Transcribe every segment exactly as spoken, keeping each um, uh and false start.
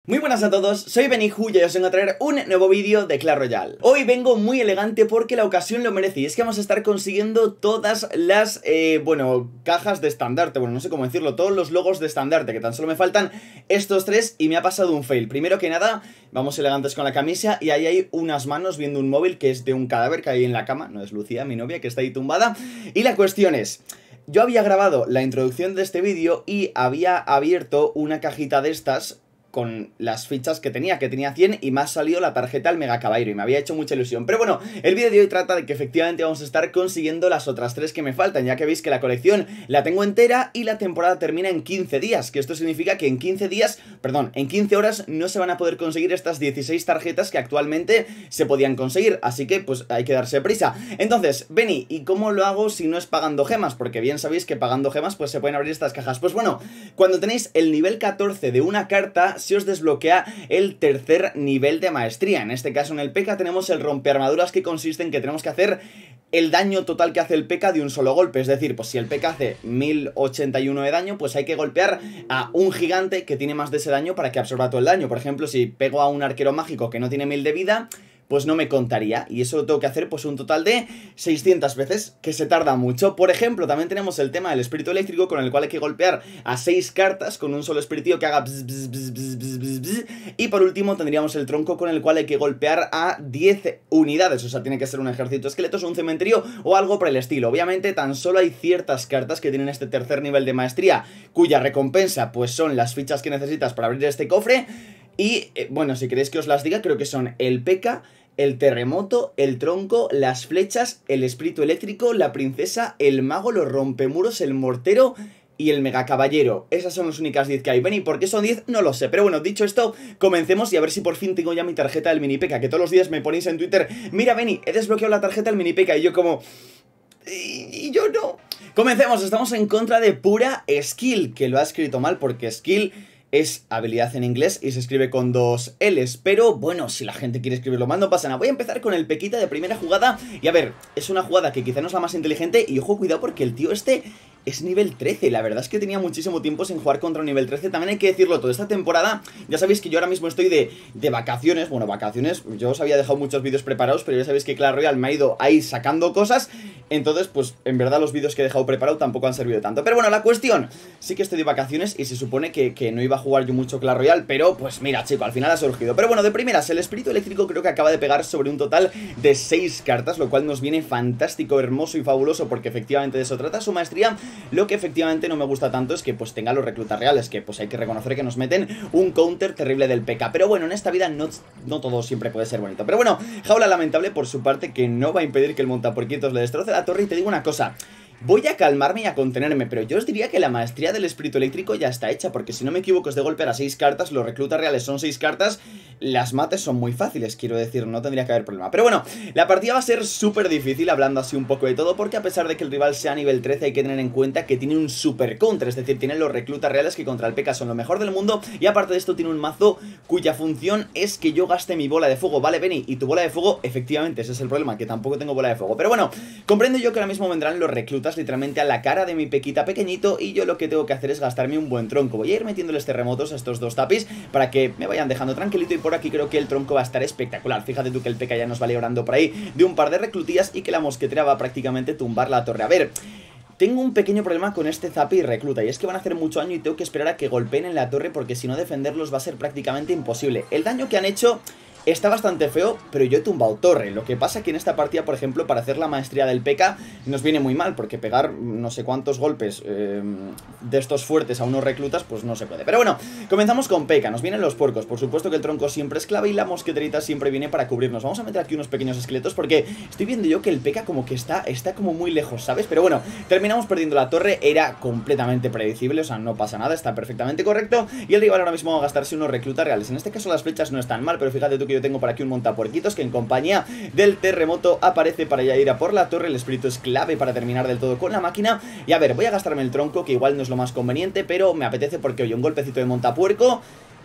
Muy buenas a todos, soy Beniju y hoy os vengo a traer un nuevo vídeo de Clash Royale. Hoy vengo muy elegante porque la ocasión lo merece y es que vamos a estar consiguiendo todas las, eh, bueno, cajas de estandarte, bueno, no sé cómo decirlo, todos los logos de estandarte, que tan solo me faltan estos tres y me ha pasado un fail. Primero que nada, vamos elegantes con la camisa y ahí hay unas manos viendo un móvil que es de un cadáver que hay en la cama, no es Lucía, mi novia, que está ahí tumbada. Y la cuestión es... yo había grabado la introducción de este vídeo y había abierto una cajita de estas con las fichas que tenía, que tenía cien, y me ha salido la tarjeta del Mega Caballero y me había hecho mucha ilusión. Pero bueno, el vídeo de hoy trata de que efectivamente vamos a estar consiguiendo las otras tres que me faltan, ya que veis que la colección la tengo entera y la temporada termina en quince días, que esto significa que en quince días, perdón, en quince horas no se van a poder conseguir estas dieciséis tarjetas que actualmente se podían conseguir, así que pues hay que darse prisa. Entonces, Beni, ¿y cómo lo hago si no es pagando gemas? Porque bien sabéis que pagando gemas pues se pueden abrir estas cajas. Pues bueno, cuando tenéis el nivel catorce de una carta, se os desbloquea el tercer nivel de maestría. En este caso en el P K tenemos el rompearmaduras, que consiste en que tenemos que hacer el daño total que hace el P K de un solo golpe. Es decir, pues si el P K hace mil ochenta y uno de daño, pues hay que golpear a un gigante que tiene más de ese daño para que absorba todo el daño. Por ejemplo, si pego a un arquero mágico que no tiene mil de vida, pues no me contaría, y eso lo tengo que hacer pues un total de seiscientas veces, que se tarda mucho. Por ejemplo, también tenemos el tema del espíritu eléctrico, con el cual hay que golpear a seis cartas con un solo espiritío que haga bzz, bzz, bzz, bzz, bzz, bzz, bzz. Y por último tendríamos el tronco, con el cual hay que golpear a diez unidades, o sea, tiene que ser un ejército de esqueletos, un cementerio o algo por el estilo. Obviamente tan solo hay ciertas cartas que tienen este tercer nivel de maestría, cuya recompensa pues son las fichas que necesitas para abrir este cofre. Y eh, bueno, si queréis que os las diga, creo que son el P K, el terremoto, el tronco, las flechas, el espíritu eléctrico, la princesa, el mago, los rompemuros, el mortero y el mega caballero. Esas son las únicas diez que hay. Ven, ¿y por qué son diez? No lo sé. Pero bueno, dicho esto, comencemos y a ver si por fin tengo ya mi tarjeta del mini P K, que todos los días me ponéis en Twitter: mira, Beni, he desbloqueado la tarjeta del mini P K, y yo como... Y, y yo no. Comencemos, estamos en contra de Pura Skill, que lo ha escrito mal porque skill es habilidad en inglés y se escribe con dos L's, pero bueno, si la gente quiere escribirlo mal no pasa nada. Voy a empezar con el Pequita de primera jugada y a ver, es una jugada que quizá no es la más inteligente y ojo, cuidado, porque el tío este es nivel trece, la verdad es que tenía muchísimo tiempo sin jugar contra un nivel trece, también hay que decirlo. Toda esta temporada, ya sabéis que yo ahora mismo estoy de, de vacaciones, bueno, vacaciones, yo os había dejado muchos vídeos preparados, pero ya sabéis que Clash Royale me ha ido ahí sacando cosas, entonces pues en verdad los vídeos que he dejado preparados tampoco han servido tanto. Pero bueno, la cuestión, sí que estoy de vacaciones y se supone que, que no iba a jugar yo mucho Clash Royale, pero pues mira, chico, al final ha surgido. Pero bueno, de primeras, el espíritu eléctrico creo que acaba de pegar sobre un total de seis cartas, lo cual nos viene fantástico, hermoso y fabuloso, porque efectivamente de eso trata su maestría. Lo que efectivamente no me gusta tanto es que pues tenga los reclutas reales, que pues hay que reconocer que nos meten un counter terrible del P K. Pero bueno, en esta vida no, no todo siempre puede ser bonito. Pero bueno, jaula lamentable por su parte, que no va a impedir que el montapuerquitos le destroce la torre. Y te digo una cosa, voy a calmarme y a contenerme, pero yo os diría que la maestría del espíritu eléctrico ya está hecha, porque si no me equivoco es de golpear a seis cartas, los reclutas reales son seis cartas, las mates son muy fáciles, quiero decir, no tendría que haber problema. Pero bueno, la partida va a ser súper difícil, hablando así un poco de todo, porque a pesar de que el rival sea nivel trece, hay que tener en cuenta que tiene un super counter, es decir, tiene los reclutas reales que contra el P K son lo mejor del mundo, y aparte de esto tiene un mazo cuya función es que yo gaste mi bola de fuego. Vale, Beni, y tu bola de fuego, efectivamente, ese es el problema, que tampoco tengo bola de fuego. Pero bueno, comprendo yo que ahora mismo vendrán los reclutas literalmente a la cara de mi Pequita pequeñito, y yo lo que tengo que hacer es gastarme un buen tronco. Voy a ir metiéndoles terremotos a estos dos tapis para que me vayan dejando tranquilito, y por aquí creo que el tronco va a estar espectacular. Fíjate tú que el P K ya nos va librando por ahí de un par de reclutillas y que la mosquetera va a prácticamente tumbar la torre. A ver, tengo un pequeño problema con este zapi y recluta, y es que van a hacer mucho daño y tengo que esperar a que golpeen en la torre, porque si no defenderlos va a ser prácticamente imposible. El daño que han hecho está bastante feo, pero yo he tumbado torre. Lo que pasa que en esta partida, por ejemplo, para hacer la maestría del P K nos viene muy mal, porque pegar no sé cuántos golpes eh, de estos fuertes a unos reclutas, pues no se puede. Pero bueno, comenzamos con P K, nos vienen los puercos. Por supuesto que el tronco siempre es clave y la mosqueterita siempre viene para cubrirnos. Vamos a meter aquí unos pequeños esqueletos, porque estoy viendo yo que el P K como que está, está como muy lejos, ¿sabes? Pero bueno, terminamos perdiendo la torre, era completamente predecible, o sea, no pasa nada, está perfectamente correcto. Y el rival ahora mismo va a gastarse unos reclutas reales. En este caso las flechas no están mal, pero fíjate tú que yo tengo por aquí un montapuerquitos que en compañía del terremoto aparece para ya ir a por la torre. El espíritu es clave para terminar del todo con la máquina. Y a ver, voy a gastarme el tronco, que igual no es lo más conveniente, pero me apetece porque, oye, un golpecito de montapuerco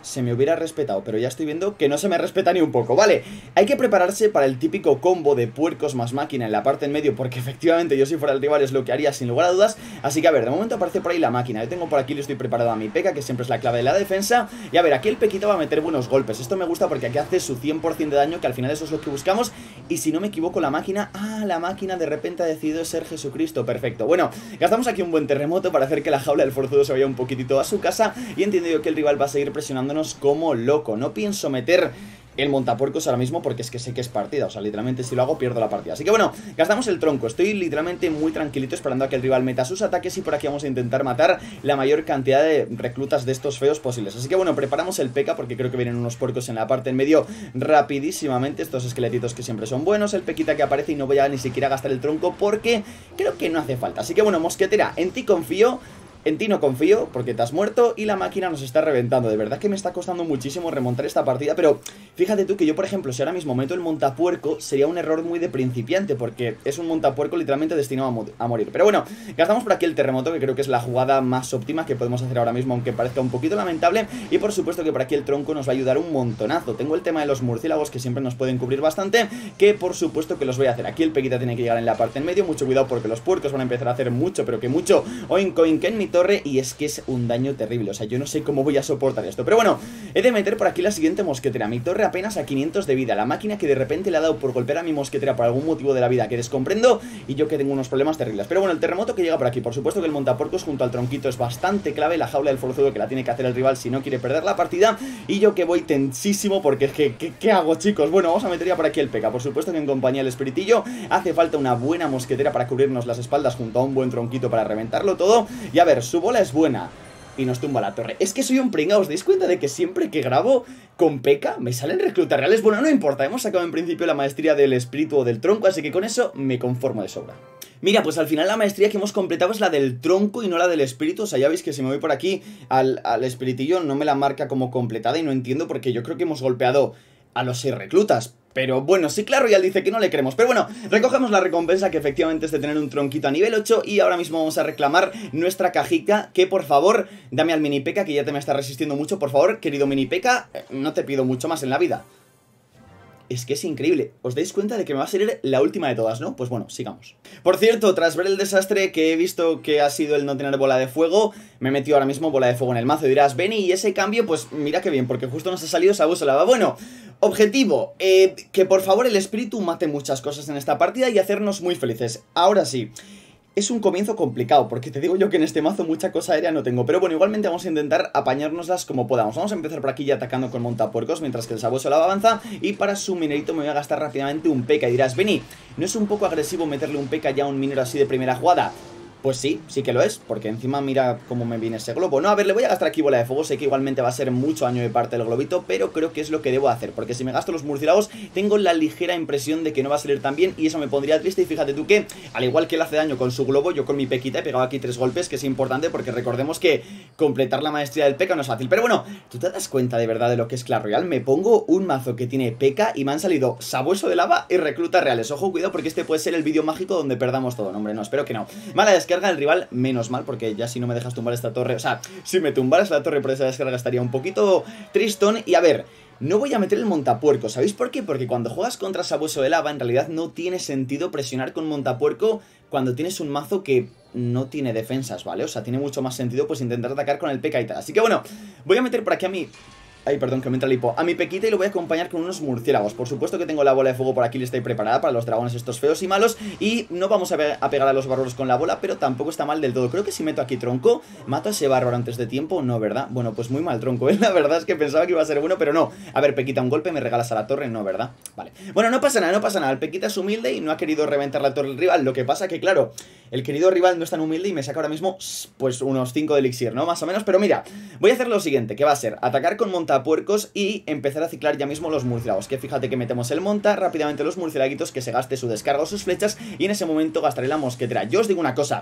se me hubiera respetado, pero ya estoy viendo que no se me respeta ni un poco. Vale, hay que prepararse para el típico combo de puercos más máquina en la parte en medio, porque efectivamente yo si fuera el rival es lo que haría sin lugar a dudas. Así que a ver, de momento aparece por ahí la máquina. Yo tengo por aquí, le estoy preparado a mi P K, que siempre es la clave de la defensa. Y a ver, aquí el Pequita va a meter buenos golpes. Esto me gusta porque aquí hace su cien por cien de daño, que al final eso es lo que buscamos. Y si no me equivoco, la máquina... Ah, la máquina de repente ha decidido ser Jesucristo. Perfecto. Bueno, gastamos aquí un buen terremoto para hacer que la jaula del forzudo se vaya un poquitito a su casa. Y entiendo yo que el rival va a seguir presionándonos como loco. No pienso meter el montapuercos ahora mismo porque es que sé que es partida. O sea, literalmente si lo hago pierdo la partida. Así que bueno, gastamos el tronco. Estoy literalmente muy tranquilito esperando a que el rival meta sus ataques. Y por aquí vamos a intentar matar la mayor cantidad de reclutas de estos feos posibles. Así que bueno, preparamos el P K porque creo que vienen unos puercos en la parte en medio rapidísimamente. Estos esqueletitos que siempre son buenos. El Pequita que aparece y no voy a ni siquiera gastar el tronco porque creo que no hace falta. Así que bueno, mosquetera, en ti confío. En ti no confío porque te has muerto y la máquina nos está reventando. De verdad que me está costando muchísimo remontar esta partida, pero fíjate tú que yo, por ejemplo, si ahora mismo meto el montapuerco, sería un error muy de principiante porque es un montapuerco literalmente destinado a, mo a morir. Pero bueno, gastamos por aquí el terremoto, que creo que es la jugada más óptima que podemos hacer ahora mismo, aunque parezca un poquito lamentable. Y por supuesto que por aquí el tronco nos va a ayudar un montonazo. Tengo el tema de los murciélagos que siempre nos pueden cubrir bastante, que por supuesto que los voy a hacer. Aquí el Pequita tiene que llegar en la parte en medio. Mucho cuidado porque los puercos van a empezar a hacer mucho, pero que mucho oink oink en mi torre, y es que es un daño terrible. O sea, yo no sé cómo voy a soportar esto. Pero bueno, he de meter por aquí la siguiente mosquetera. Mi torre apenas a quinientos de vida. La máquina que de repente le ha dado por golpear a mi mosquetera por algún motivo de la vida que descomprendo, y yo que tengo unos problemas terribles. Pero bueno, el terremoto que llega por aquí. Por supuesto que el montapuercos junto al tronquito es bastante clave. La jaula del forzudo que la tiene que hacer el rival si no quiere perder la partida. Y yo que voy tensísimo porque es que, ¿qué, qué hago, chicos? Bueno, vamos a meter ya por aquí el P K. Por supuesto que en compañía del espiritillo hace falta una buena mosquetera para cubrirnos las espaldas junto a un buen tronquito para reventarlo todo. Y a ver, su bola es buena y nos tumba la torre. Es que soy un pringao. ¿Os dais cuenta de que siempre que grabo con P K me salen reclutas reales? Bueno, no importa, hemos sacado en principio la maestría del espíritu o del tronco, así que con eso me conformo de sobra. Mira, pues al final la maestría que hemos completado es la del tronco y no la del espíritu. O sea, ya veis que si me voy por aquí al, al espiritillo no me la marca como completada y no entiendo porque yo creo que hemos golpeado a los seis reclutas. Pero bueno, sí, claro, ya dice que no le queremos. Pero bueno, recogemos la recompensa que efectivamente es de tener un tronquito a nivel ocho. Y ahora mismo vamos a reclamar nuestra cajica. Que por favor, dame al mini P K, que ya te me está resistiendo mucho. Por favor, querido mini P K, no te pido mucho más en la vida. Es que es increíble. ¿Os dais cuenta de que me va a salir la última de todas, no? Pues bueno, sigamos. Por cierto, tras ver el desastre que he visto que ha sido el no tener bola de fuego, me he metido ahora mismo bola de fuego en el mazo. Y dirás, Benny, y ese cambio, pues mira qué bien, porque justo nos ha salido Sabueso Lava. Bueno, objetivo, eh, que por favor el espíritu mate muchas cosas en esta partida y hacernos muy felices. Ahora sí. Es un comienzo complicado, porque te digo yo que en este mazo mucha cosa aérea no tengo. Pero bueno, igualmente vamos a intentar apañárnoslas como podamos. Vamos a empezar por aquí ya atacando con montapuercos, mientras que el Sabueso Lava avanza. Y para su minerito me voy a gastar rápidamente un P K. Y dirás, Benny, ¿no es un poco agresivo meterle un P K ya a un minero así de primera jugada? Pues sí, sí que lo es, porque encima mira cómo me viene ese globo. No, a ver, le voy a gastar aquí bola de fuego. Sé que igualmente va a ser mucho daño de parte del globito, pero creo que es lo que debo hacer, porque si me gasto los murciélagos tengo la ligera impresión de que no va a salir tan bien y eso me pondría triste. Y fíjate tú que, al igual que él hace daño con su globo, yo con mi Pequita he pegado aquí tres golpes, que es importante porque recordemos que completar la maestría del P K no es fácil. Pero bueno, ¿tú te das cuenta de verdad de lo que es Clash Royale? Me pongo un mazo que tiene P K y me han salido Sabueso de Lava y reclutas reales. Ojo, cuidado, porque este puede ser el vídeo mágico donde perdamos todo. No, hombre, no, espero que no. Mala descarga del rival, menos mal, porque ya si no me dejas tumbar esta torre, o sea, si me tumbaras la torre por esa descarga estaría un poquito tristón. Y a ver, no voy a meter el montapuerco, ¿sabéis por qué? Porque cuando juegas contra Sabueso de Lava en realidad no tiene sentido presionar con montapuerco cuando tienes un mazo que no tiene defensas, ¿vale? O sea, tiene mucho más sentido pues intentar atacar con el P K y tal. Así que bueno, voy a meter por aquí a mi... Ay, perdón, que me entra el hipo. A mi Pequita y lo voy a acompañar con unos murciélagos. Por supuesto que tengo la bola de fuego por aquí, le estoy preparada para los dragones estos feos y malos. Y no vamos a, pe a pegar a los bárbaros con la bola, pero tampoco está mal del todo. Creo que si meto aquí tronco, mato a ese bárbaro antes de tiempo. No, ¿verdad? Bueno, pues muy mal tronco, ¿eh? La verdad es que pensaba que iba a ser bueno, pero no. A ver, Pequita, un golpe, me regalas a la torre. No, ¿verdad? Vale. Bueno, no pasa nada, no pasa nada. El Pequita es humilde y no ha querido reventar la torre del rival. Lo que pasa que, claro, el querido rival no es tan humilde y me saca ahora mismo, pues, unos cinco de elixir, ¿no? Más o menos. Pero mira, voy a hacer lo siguiente, que va a ser atacar con montapuercos y empezar a ciclar ya mismo los murciélagos. Que fíjate que metemos el monta, rápidamente los murciélaguitos, que se gaste su descarga o sus flechas, y en ese momento gastaré la mosquetera. Yo os digo una cosa,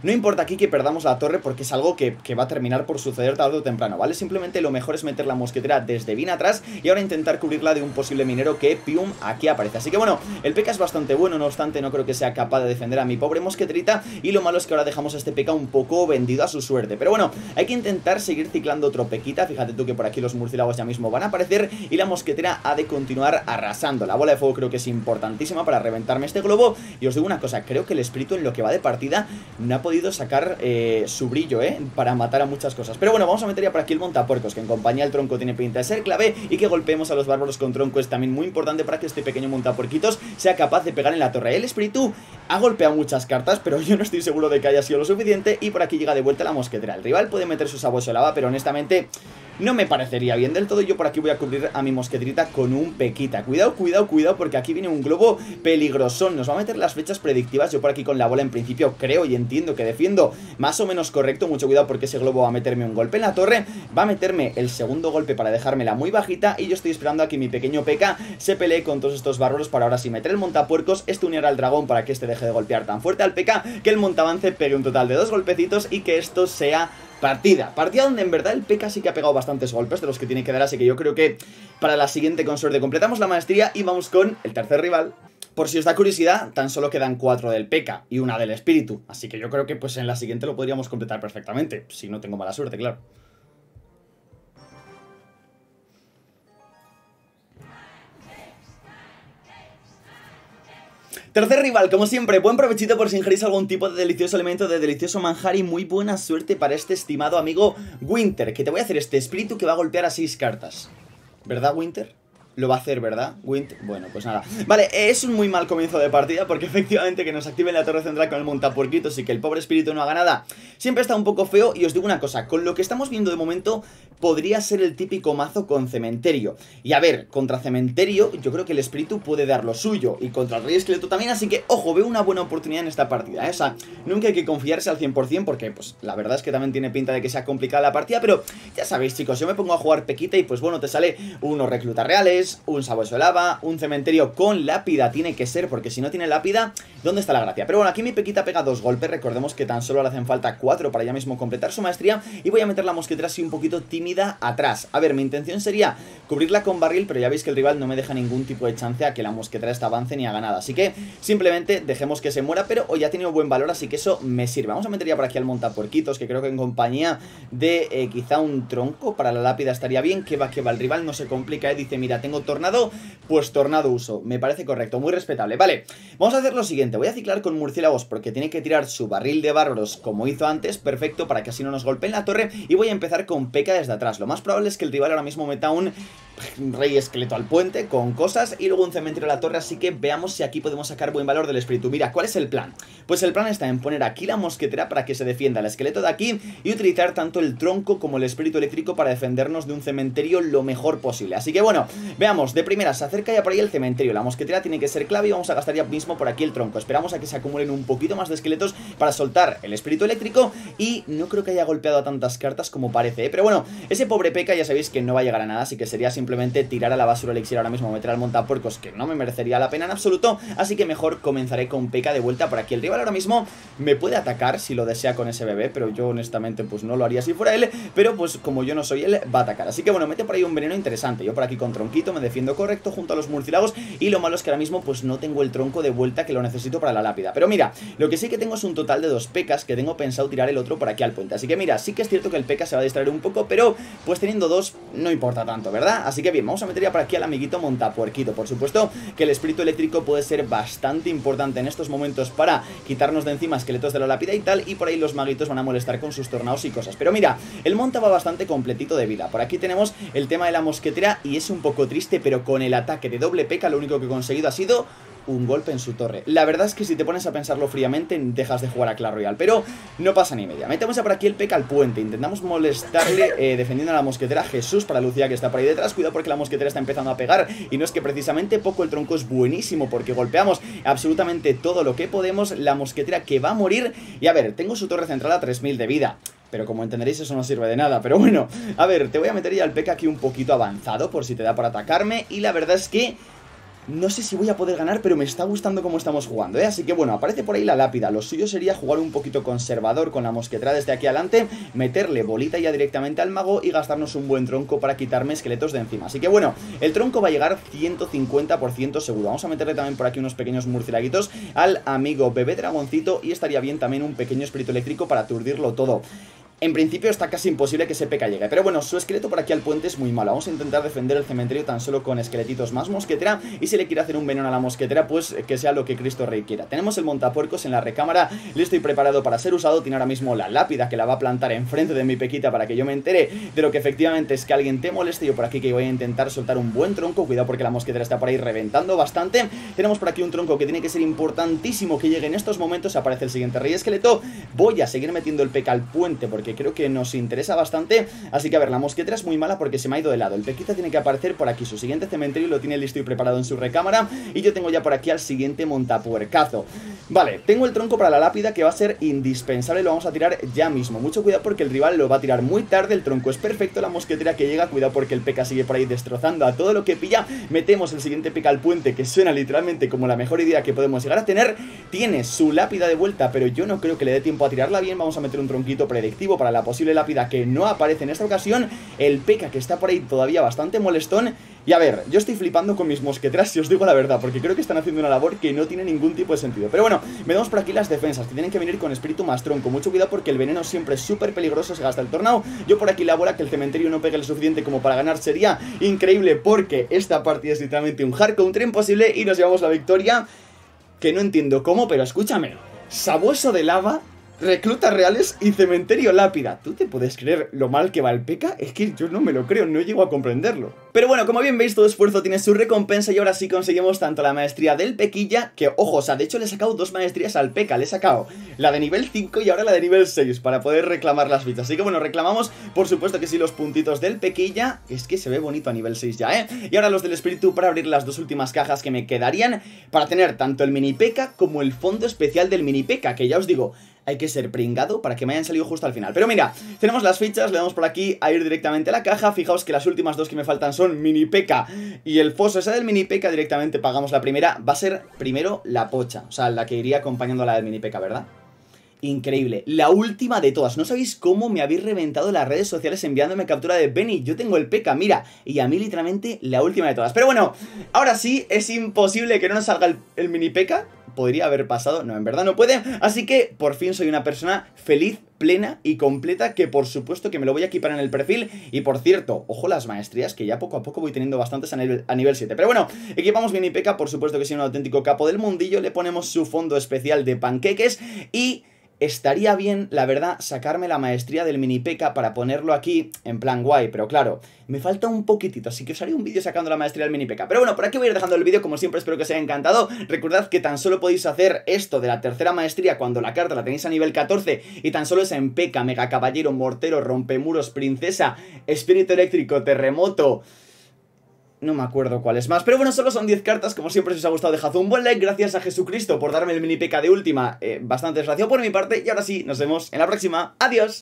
No importa aquí que perdamos la torre porque es algo que, que va a terminar por suceder tarde o temprano, ¿vale? Simplemente lo mejor es meter la mosquetera desde bien atrás y ahora intentar cubrirla de un posible minero que, pium, aquí aparece. Así que bueno, el P K es bastante bueno, no obstante no creo que sea capaz de defender a mi pobre mosqueterita y lo malo es que ahora dejamos a este P K un poco vendido a su suerte. Pero bueno, hay que intentar seguir ciclando otro Pequita, fíjate tú que por aquí los murciélagos ya mismo van a aparecer y la mosquetera ha de continuar arrasando. La bola de fuego creo que es importantísima para reventarme este globo y os digo una cosa, creo que el espíritu en lo que va de partida no ha podido sacar eh, su brillo, eh, para matar a muchas cosas. Pero bueno, vamos a meter ya por aquí el montapuercos, que en compañía del tronco tiene pinta de ser clave y que golpeemos a los bárbaros con tronco es también muy importante para que este pequeño montapuerquitos sea capaz de pegar en la torre. El espíritu ha golpeado muchas cartas, pero yo no estoy seguro de que haya sido lo suficiente y por aquí llega de vuelta la mosquetera. El rival puede meter su sabueso lava, pero honestamente no me parecería bien del todo. Yo por aquí voy a cubrir a mi mosquetrita con un Pequita. Cuidado, cuidado, cuidado, porque aquí viene un globo peligrosón. Nos va a meter las fechas predictivas. Yo por aquí con la bola en principio creo y entiendo que defiendo más o menos correcto. Mucho cuidado porque ese globo va a meterme un golpe en la torre. Va a meterme el segundo golpe para dejármela muy bajita. Y yo estoy esperando a que mi pequeño P K se pelee con todos estos bárbaros para ahora sí meter el montapuercos, estunear al dragón para que este deje de golpear tan fuerte al P K, que el montavance pegue un total de dos golpecitos y que esto sea partida, partida donde en verdad el P K sí que ha pegado bastantes golpes de los que tiene que dar, así que yo creo que para la siguiente con suerte completamos la maestría y vamos con el tercer rival. Por si os da curiosidad, tan solo quedan cuatro del P K y una del espíritu, así que yo creo que pues en la siguiente lo podríamos completar perfectamente, si no tengo mala suerte, claro. Tercer rival, como siempre, buen provechito por si ingerís algún tipo de delicioso alimento, de delicioso manjar y muy buena suerte para este estimado amigo Winter, que te voy a hacer este espíritu que va a golpear a seis cartas. ¿Verdad, Winter? Lo va a hacer, ¿verdad? Winter. Bueno, pues nada. Vale, es un muy mal comienzo de partida porque efectivamente que nos activen la torre central con el montapuerquitos y que el pobre espíritu no haga nada siempre está un poco feo. Y os digo una cosa, con lo que estamos viendo de momento podría ser el típico mazo con cementerio. Y a ver, contra cementerio yo creo que el espíritu puede dar lo suyo y contra el rey esqueleto también, así que ojo, veo una buena oportunidad en esta partida, ¿eh? O sea, nunca hay que confiarse al cien por cien porque pues la verdad es que también tiene pinta de que sea complicada la partida, pero ya sabéis, chicos, yo me pongo a jugar Pequita y pues bueno, te sale unos reclutas reales, un sabueso de lava, un cementerio con lápida tiene que ser, porque si no tiene lápida, ¿dónde está la gracia? Pero bueno, aquí mi Pequita pega dos golpes, recordemos que tan solo le hacen falta cuatro para ya mismo completar su maestría y voy a meter la mosquetera así un poquito tímida atrás. A ver, mi intención sería cubrirla con barril, pero ya veis que el rival no me deja ningún tipo de chance a que la mosquetera esta avance ni haga nada, así que simplemente dejemos que se muera, pero hoy ha tenido buen valor, así que eso me sirve. Vamos a meter ya por aquí al montapuerquitos, que creo que en compañía de eh, quizá un tronco para la lápida estaría bien. Que va, que va, el rival no se complica, ¿eh? Dice, mira, tengo tornado, pues tornado uso, me parece correcto, muy respetable. Vale, vamos a hacer lo siguiente, voy a ciclar con murciélagos porque tiene que tirar su barril de bárbaros como hizo antes, perfecto, para que así no nos golpeen la torre, y voy a empezar con P K desde atrás. Lo más probable es que el rival ahora mismo meta un rey esqueleto al puente con cosas y luego un cementerio a la torre, así que veamos si aquí podemos sacar buen valor del espíritu. Mira, ¿cuál es el plan? Pues el plan está en poner aquí la mosquetera para que se defienda el esqueleto de aquí y utilizar tanto el tronco como el espíritu eléctrico para defendernos de un cementerio lo mejor posible. Así que bueno, veamos, de primera se acerca ya por ahí el cementerio, la mosquetera tiene que ser clave y vamos a gastar ya mismo por aquí el tronco. Esperamos a que se acumulen un poquito más de esqueletos para soltar el espíritu eléctrico y no creo que haya golpeado a tantas cartas como parece, ¿eh? Pero bueno, ese pobre P K ya sabéis que no va a llegar a nada, así que sería simplemente tirar a la basura elixir ahora mismo, meter al montapuercos, que no me merecería la pena en absoluto, así que mejor comenzaré con P K de vuelta por aquí. El rival ahora mismo me puede atacar si lo desea con ese bebé, pero yo honestamente pues no lo haría si fuera él, pero pues como yo no soy él, va a atacar, así que bueno, mete por ahí un veneno interesante. Yo por aquí con tronquito me defiendo correcto junto a los murciélagos y lo malo es que ahora mismo pues no tengo el tronco de vuelta que lo necesito para la lápida, pero mira, lo que sí que tengo es un total de dos P Ks que tengo pensado tirar el otro por aquí al puente, así que mira, sí que es cierto que el P K se va a distraer un poco, pero pues teniendo dos no importa tanto, ¿verdad? Así que bien, vamos a meter ya por aquí al amiguito montapuerquito. Por supuesto que el espíritu eléctrico puede ser bastante importante en estos momentos para quitarnos de encima esqueletos de la lápida y tal, y por ahí los maguitos van a molestar con sus tornados y cosas, pero mira, el monta va bastante completito de vida. Por aquí tenemos el tema de la mosquetera y es un poco triste, pero con el ataque de doble P K lo único que he conseguido ha sido un golpe en su torre. La verdad es que si te pones a pensarlo fríamente dejas de jugar a Clash Royale, pero no pasa ni media. Metemos ya por aquí el P K al puente, intentamos molestarle eh, defendiendo a la mosquetera. Jesús para Lucía que está por ahí detrás, cuidado porque la mosquetera está empezando a pegar y no es que precisamente poco. El tronco es buenísimo porque golpeamos absolutamente todo lo que podemos. La mosquetera que va a morir y a ver, tengo su torre central a tres mil de vida, pero como entenderéis eso no sirve de nada. Pero bueno, a ver, te voy a meter ya el P K aquí un poquito avanzado por si te da por atacarme y la verdad es que No sé si voy a poder ganar, pero me está gustando cómo estamos jugando, ¿eh? Así que bueno, aparece por ahí la lápida. Lo suyo sería jugar un poquito conservador con la mosquetera desde aquí adelante, meterle bolita ya directamente al mago y gastarnos un buen tronco para quitarme esqueletos de encima. Así que bueno, el tronco va a llegar ciento cincuenta por ciento seguro. Vamos a meterle también por aquí unos pequeños murcielaguitos al amigo bebé dragoncito y estaría bien también un pequeño espíritu eléctrico para aturdirlo todo. En principio está casi imposible que ese P K llegue, pero bueno, su esqueleto por aquí al puente es muy malo. Vamos a intentar defender el cementerio tan solo con esqueletitos más mosquetera, y si le quiere hacer un veneno a la mosquetera, pues que sea lo que Cristo Rey quiera. Tenemos el montapuercos en la recámara, listo y preparado para ser usado. Tiene ahora mismo la lápida que la va a plantar enfrente de mi pequita para que yo me entere de lo que efectivamente es que alguien te moleste. Yo por aquí que voy a intentar soltar un buen tronco, cuidado porque la mosquetera está por ahí reventando bastante. Tenemos por aquí un tronco que tiene que ser importantísimo que llegue en estos momentos. Aparece el siguiente rey esqueleto. Voy a seguir metiendo el P K al puente porque creo que nos interesa bastante. Así que a ver, la mosquetera es muy mala porque se me ha ido de lado. El pequita tiene que aparecer por aquí. Su siguiente cementerio lo tiene listo y preparado en su recámara. Y yo tengo ya por aquí al siguiente montapuercazo. Vale, tengo el tronco para la lápida que va a ser indispensable. Lo vamos a tirar ya mismo. Mucho cuidado porque el rival lo va a tirar muy tarde. El tronco es perfecto, la mosquetera que llega. Cuidado porque el P K sigue por ahí destrozando a todo lo que pilla. Metemos el siguiente P K al puente, que suena literalmente como la mejor idea que podemos llegar a tener. Tiene su lápida de vuelta, pero yo no creo que le dé tiempo a tirarla bien. Vamos a meter un tronquito predictivo para la posible lápida que no aparece en esta ocasión. El P K que está por ahí todavía bastante molestón. Y a ver, yo estoy flipando con mis mosqueteras, si os digo la verdad, porque creo que están haciendo una labor que no tiene ningún tipo de sentido. Pero bueno, vemos por aquí las defensas, que tienen que venir con espíritu más tronco. Mucho cuidado porque el veneno siempre es súper peligroso, se gasta el tornado. Yo por aquí la bola, que el cementerio no pegue lo suficiente como para ganar sería increíble, porque esta partida es literalmente un hard counter imposible y nos llevamos la victoria. Que no entiendo cómo, pero escúchame. Sabueso de lava, reclutas reales y cementerio lápida. ¿Tú te puedes creer lo mal que va el P K? Es que yo no me lo creo, no llego a comprenderlo. Pero bueno, como bien veis, todo esfuerzo tiene su recompensa y ahora sí conseguimos tanto la maestría del Pequilla, que ojo, o sea, de hecho le he sacado dos maestrías al P K. Le he sacado la de nivel cinco y ahora la de nivel seis para poder reclamar las fichas. Así que bueno, reclamamos por supuesto que sí los puntitos del Pequilla. Es que se ve bonito a nivel seis ya, ¿eh? Y ahora los del espíritu para abrir las dos últimas cajas que me quedarían para tener tanto el mini P K como el fondo especial del mini P K, que ya os digo, hay que ser pringado para que me hayan salido justo al final. Pero mira, tenemos las fichas, le damos por aquí a ir directamente a la caja. Fijaos que las últimas dos que me faltan son mini P K y el foso ese del mini P K. Directamente pagamos la primera. Va a ser primero la pocha, o sea, la que iría acompañando a la del mini P K, ¿verdad? Increíble, la última de todas. No sabéis cómo me habéis reventado las redes sociales enviándome captura de Benny. Yo tengo el P K, mira, y a mí literalmente la última de todas. Pero bueno, ahora sí, es imposible que no nos salga el, el mini P K. Podría haber pasado, no, en verdad no puede. Así que por fin soy una persona feliz, plena y completa, que por supuesto que me lo voy a equipar en el perfil. Y por cierto, ojo las maestrías, que ya poco a poco voy teniendo bastantes a nivel, a nivel siete. Pero bueno, equipamos mini P K, por supuesto que soy un auténtico capo del mundillo. Le ponemos su fondo especial de panqueques y estaría bien, la verdad, sacarme la maestría del mini P K para ponerlo aquí en plan guay, pero claro, me falta un poquitito, así que os haré un vídeo sacando la maestría del mini P K. Pero bueno, por aquí voy a ir dejando el vídeo, como siempre, espero que os haya encantado. Recordad que tan solo podéis hacer esto de la tercera maestría cuando la carta la tenéis a nivel catorce y tan solo es en P K, Mega Caballero, Mortero, Rompemuros, Princesa, Espíritu Eléctrico, Terremoto. No me acuerdo cuál es más, pero bueno, solo son diez cartas. Como siempre, si os ha gustado, dejad un buen like. Gracias a Jesucristo por darme el mini P K de última, eh, bastante desgraciado por mi parte. Y ahora sí, nos vemos en la próxima. ¡Adiós!